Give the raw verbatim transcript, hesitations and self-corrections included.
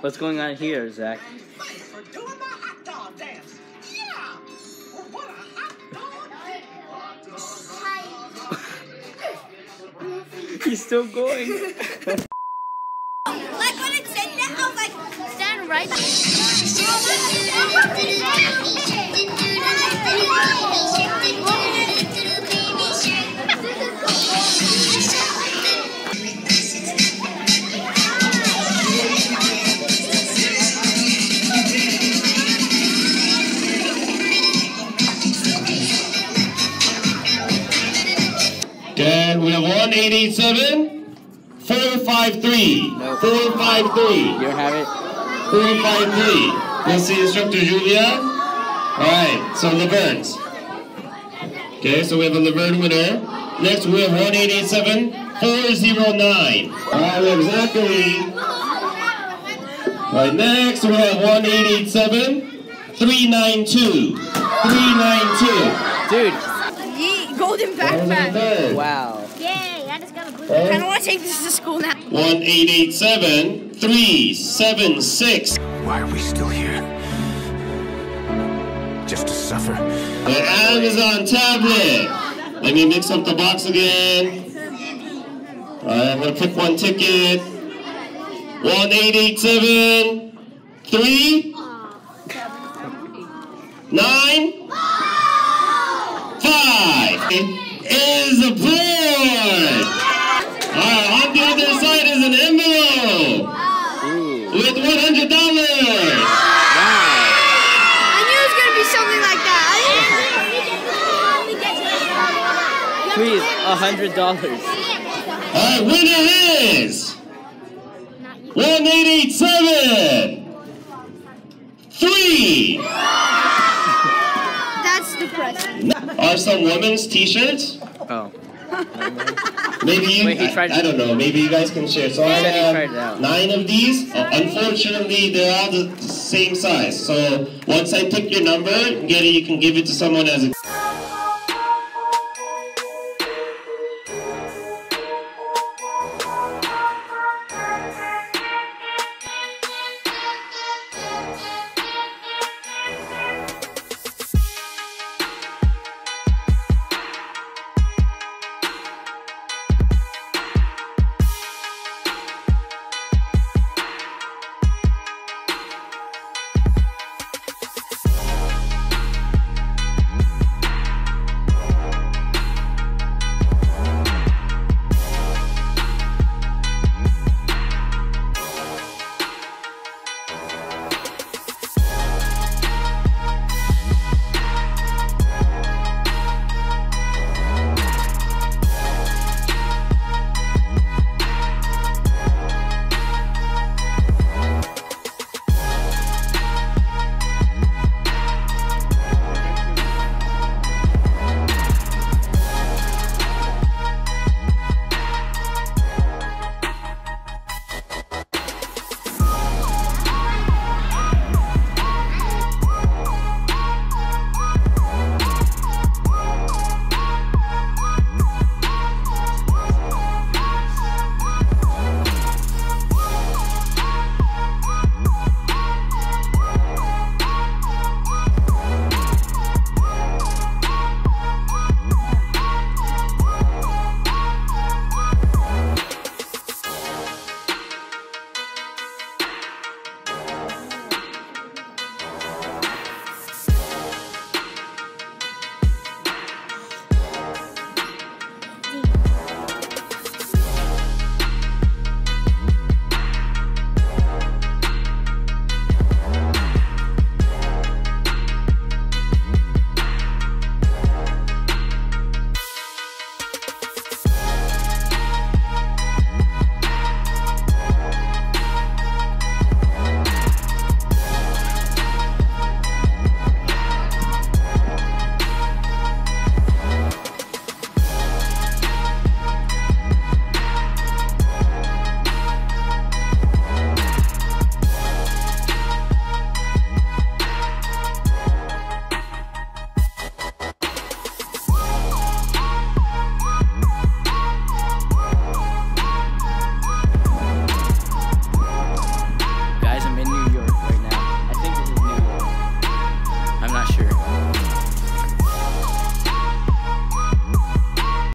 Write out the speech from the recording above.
What's going on here, Zach? For doing the hot dog dance. Yeah. Or what a hot dog. He's still going. Like when it said that, I was like, stand right back. Okay, we have one eight eight seven, four five three. Nope. four five three. You don't have it? four five three. Let's see instructor Julia. Alright, so Laverne's. Okay, so we have a Laverne winner. Next we have one eight eight seven, four zero nine. Alright, we have Zachary. Alright, next we have one eight eight seven, three nine two. three nine two. Dude. Yeet, golden backpack. Wow. Yay, I just got a blue. I kind of want to take this to school now. one eight eight seven, three seven six. Why are we still here? Just to suffer? The Amazon tablet. Let me mix up the box again. Alright, I'm gonna pick one ticket. one eight eight seven, three, nine, five is aboard. Alright, on the other side is an envelope with one hundred dollars. I knew it was going to be something like that. Please, a hundred dollars. Alright, winner is one eight eight seven, three. That's depressing. Are some women's t-shirts? Oh. Maybe you, Wait, he tried I, I don't know, maybe you guys can share. So I He tried it have out. nine of these. Uh, unfortunately, they're all the same size. So once I pick your number, get it, you can give it to someone as a...